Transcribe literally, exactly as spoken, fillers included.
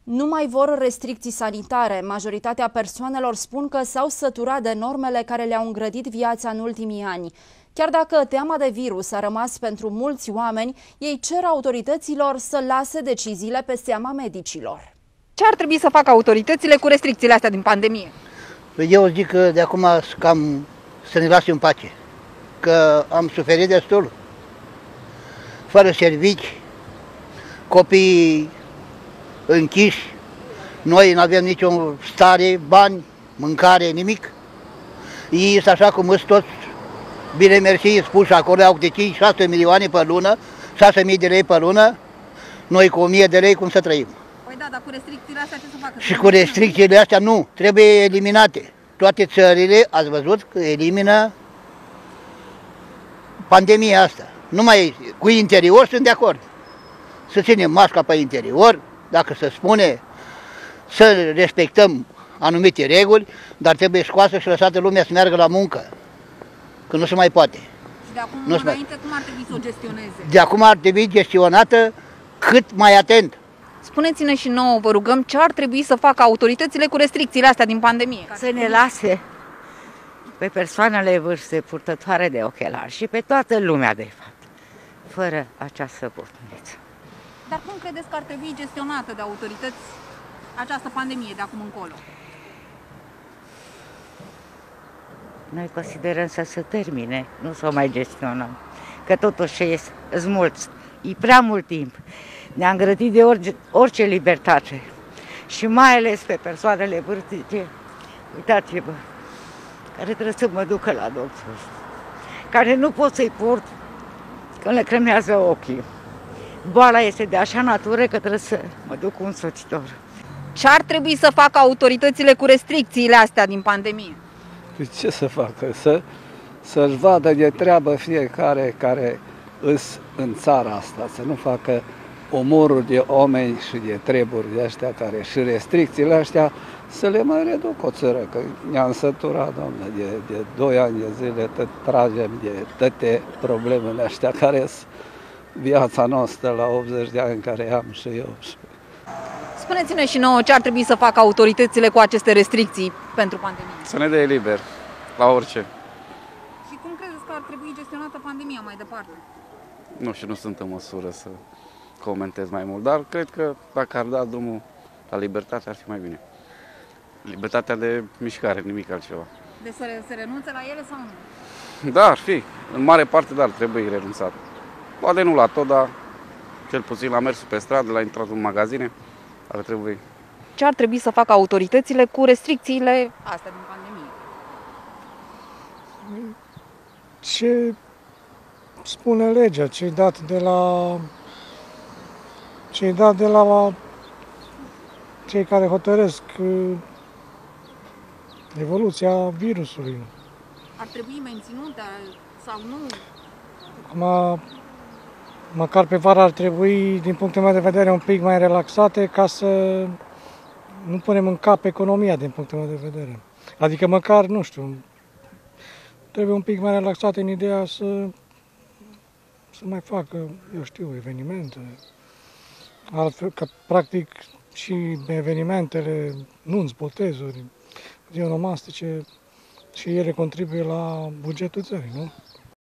Nu mai vor restricții sanitare. Majoritatea persoanelor spun că s-au săturat de normele care le-au îngrădit viața în ultimii ani. Chiar dacă teama de virus a rămas pentru mulți oameni, ei cer autorităților să lase deciziile pe seama medicilor. Ce ar trebui să facă autoritățile cu restricțiile astea din pandemie? Eu zic că de acum cam să ne lase în pace, că am suferit destul, fără servici, copiii închiși, noi nu avem nicio stare, bani, mâncare, nimic. Ei sunt așa cum sunt toți, bine mersi, spuși acolo, au de cinci șase milioane pe lună, șase mii de lei pe lună, noi cu o mie de lei cum să trăim? Păi da, dar cu restricțiile astea ce să facă? Și cu restricțiile astea nu, trebuie eliminate. Toate țările, ați văzut, că elimină pandemia asta. Numai cu interior sunt de acord. Să ținem masca pe interior, dacă se spune, să respectăm anumite reguli, dar trebuie scoasă și lăsată lumea să meargă la muncă, că nu se mai poate. Și de acum nu înainte, cum ar trebui să o gestioneze? De acum ar trebui gestionată cât mai atent. Spuneți-ne și nouă, vă rugăm, ce ar trebui să facă autoritățile cu restricțiile astea din pandemie? Să ne lase pe persoanele vârste purtătoare de ochelari și pe toată lumea, de fapt, fără această botniță. Dar cum credeți că ar trebui gestionată de autorități această pandemie de acum încolo? Noi considerăm să se termine, nu să o mai gestionăm, că totuși sunt mulți, e prea mult timp. Ne-a îngrădit de orice, orice libertate și mai ales pe persoanele vârstnice, uitați-vă, care trebuie să mă ducă la doctor, care nu pot să-i port că le cremează ochii. Boala este de așa natură că trebuie să mă duc cu un soțitor. Ce ar trebui să facă autoritățile cu restricțiile astea din pandemie? Păi ce să facă? Să, să-și vadă de treabă fiecare care îs în țara asta, să nu facă omoruri de oameni și de treburi de astea care și restricțiile astea să le mai reduc o țară, că ne-am săturat, doamne, de, de doi ani de zile tot tragem de toate problemele astea care sunt viața noastră la optzeci de ani care am și eu. Spuneți-ne și nouă ce ar trebui să facă autoritățile cu aceste restricții pentru pandemie. Să ne dea liber, la orice. Și cum credeți că ar trebui gestionată pandemia mai departe? Nu știu, nu sunt în măsură să comentez mai mult, dar cred că dacă ar da drumul la libertate ar fi mai bine. Libertatea de mișcare, nimic altceva. De să se renunțe la ele sau nu? Da, ar fi. În mare parte, dar trebuie renunțat. Poate nu la tot, dar cel puțin la mersul pe stradă, la intrat în magazine, ar trebui. Ce ar trebui să facă autoritățile cu restricțiile astea din pandemie? Ce spune legea, ce-i dat de la ce-i dat de la cei care hotărăsc evoluția virusului. Ar trebui menținută sau nu? Acum, măcar pe vară ar trebui, din punctul meu de vedere, un pic mai relaxate ca să nu punem în cap economia, din punctul meu de vedere. Adică măcar, nu știu, trebuie un pic mai relaxate în ideea să, să mai facă, eu știu, evenimente. Altfel, că practic și evenimentele, nunți, botezuri, zionomastice, și ele contribuie la bugetul țării, nu?